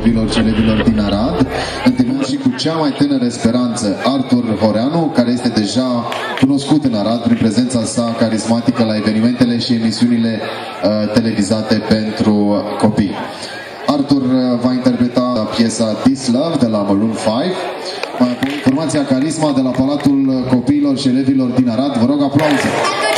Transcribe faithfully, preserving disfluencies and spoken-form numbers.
copiilor și elevilor din Arad. Întâlnim și cu cea mai tânără speranță, Artur Horeanu, care este deja cunoscut în Arad prin prezența sa carismatică la evenimentele și emisiunile uh, televizate pentru copii. Artur va interpreta piesa This Love de la Maroon cinci. Mai apoi formația Carisma de la Palatul Copiilor și Elevilor din Arad. Vă rog aplauze!